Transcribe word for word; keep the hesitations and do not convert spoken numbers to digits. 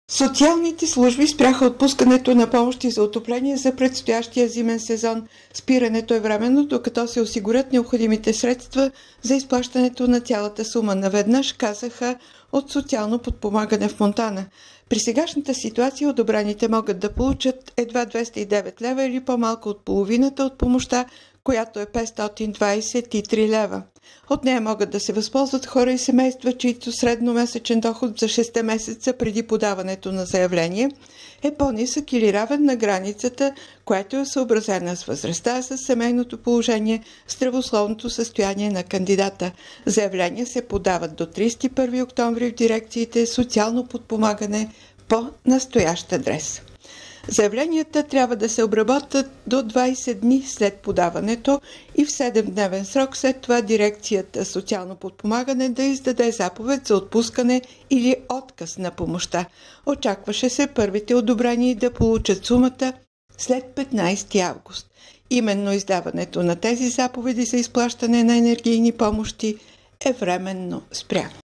Социалните служби спряха отпускането на помощи за отопление за предстоящия зимен сезон. Спирането е временно, докато се осигурят необходимите средства за изплащането на цялата сума. Наведнъж, казаха от социално подпомагане в Монтана. При сегашната ситуация одобрените могат да получат едва двеста и девет лева или по-малко от половината от помощта, която е петстотин двадесет и три лева. От нея могат да се възползват хора и семейства, чието средномесечен доход за шест месеца преди подаването на заявление е по-нисък или равен на границата, която е съобразена с възрастта, с семейното положение, с здравословното състояние на кандидата. Заявления се подават до тридесет и първи октомври в дирекциите социално подпомагане по настоящ адрес. Заявленията трябва да се обработят до двадесет дни след подаването и в седемдневен срок след това дирекцията социално подпомагане да издаде заповед за отпускане или отказ на помощта. Очакваше се първите одобрени да получат сумата след петнадесети август. Именно издаването на тези заповеди за изплащане на енергийни помощи е временно спряно.